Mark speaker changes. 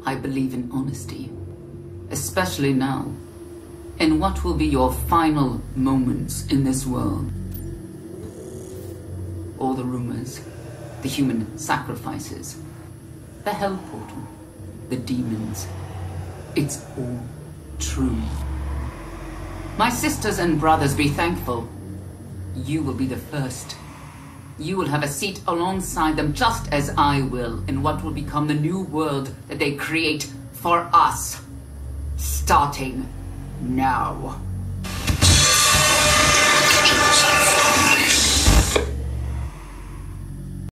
Speaker 1: I believe in honesty, especially now, in what will be your final moments in this world. All the rumors, the human sacrifices, the hell portal, the demons, it's all true. My sisters and brothers, be thankful. You will be the first. You will have a seat alongside them, just as I will, in what will become the new world that they create for us, starting now.